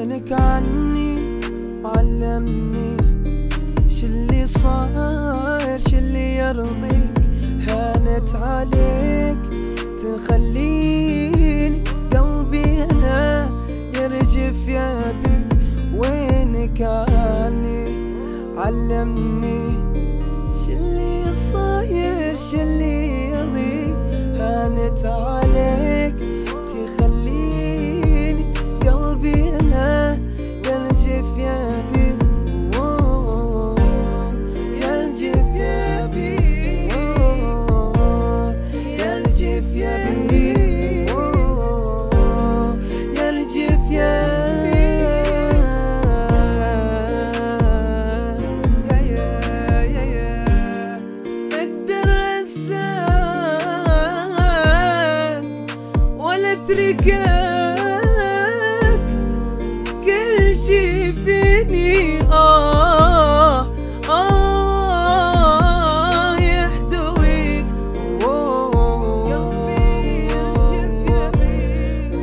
وينك عني علمني شلي صاير شلي يرضيك، هانت عليك تخليني قلبي انا يرجف يا بيك. وينك عني علمني شلي صاير شلي يرضيك، هانت عليك تخليني قلبي انا يرجف يا بيك، يرجف يا بيك، يرجف يا بيك، يرجف يا اتركك كل شي فيني يحتويك. قلبي يرجف يا بيك،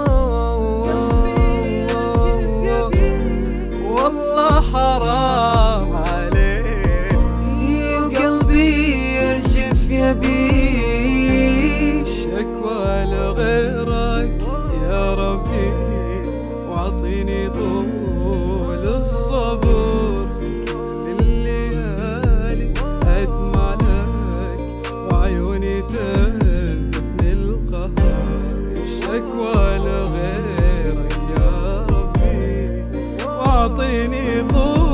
قلبي يرجف يا بيك، والله حرام عليك. قلبي يرجف يا بيك، شكوى لغيرك يا ربي، واعطيني طول الصبر كل الليالي ادمع لك، وعيوني تنزفني القهر. الشكوى لغيرك يا ربي، واعطيني طول